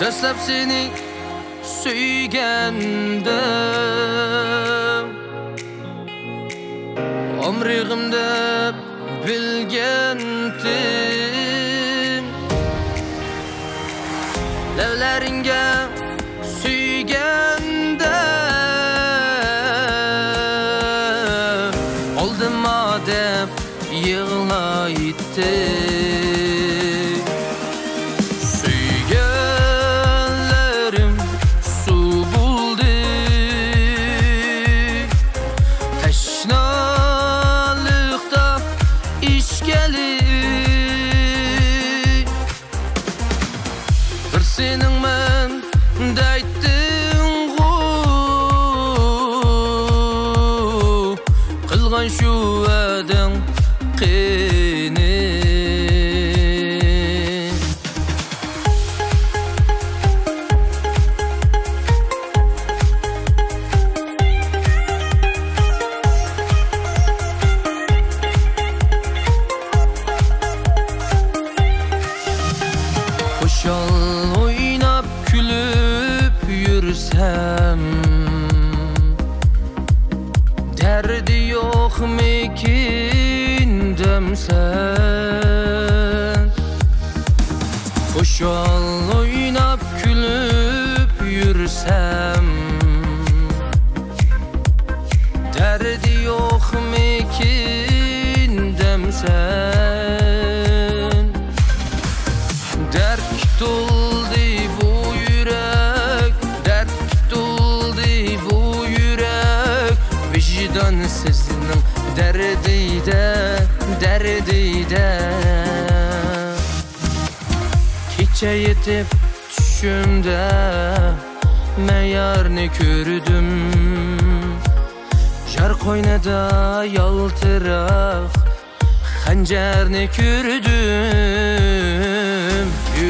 Özlep seni süygende Ömrüğümde bilgendim Levleringe süygende Oldum adem yığlaydı Süygenlerim su buldu Teşnalıkta işgeli Bir senin men deyttin Kılgan şu edin qini Hoşal oynap külüp yürüsem Derdi yok mekin demsen Hoşal oynap külüp yürüsem Derdi yok mekin demsen Dert doldu bu yürek Dert doldu bu yürek Vicdan sesinin derdide Keçe yetip düşümde Meğer ne gördüm Jar koynada yaltırak Hancer ne gördüm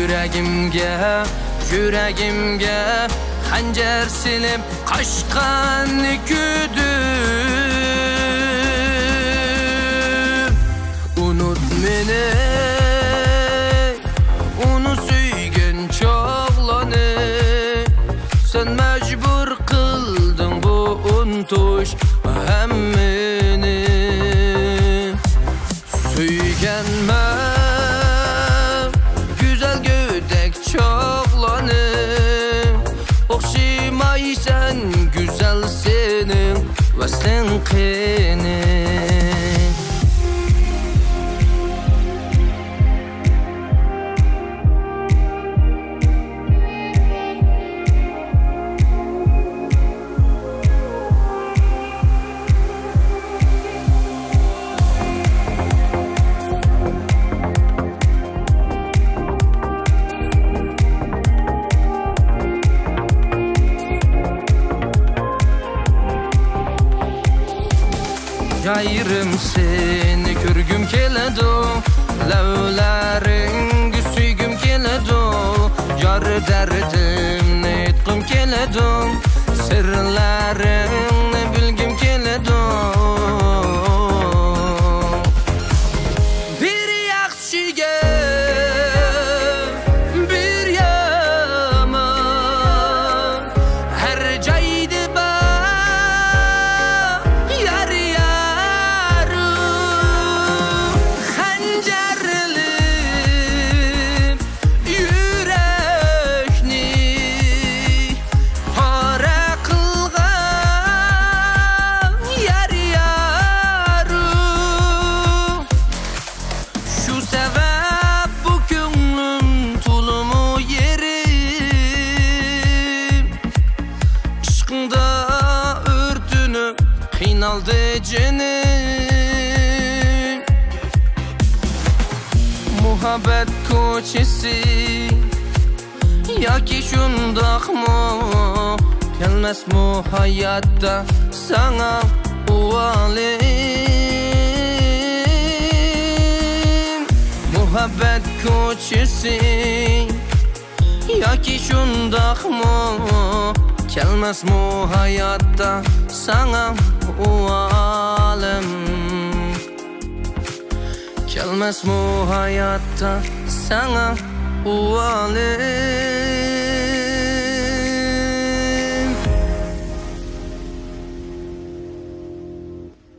Yüreğimge Hancer silip kaşkan ne gördüm Unut beni Onu süygen çağlanı Sen mecbur kıldın bu untuş hemmini Süygenme Güzel gödek çağlanı Okşimay sen güzel senin Veslin qini Gayrım seni körgüm keledo Lavlaring süygüm keledo Jar derdim netqim keledo Sırlaring bilgim keledo Bir yaxshiga bir yaman Her joyda Qinaldı cenim Muhabbet koçisi Yaki şundaqmı Gelmez mu hayatta sana uvalim Muhabbet koçisi Yaki şundaqmı Gelmez mu hayatta sana uvalim Gelmez mu hayatta sana uvalim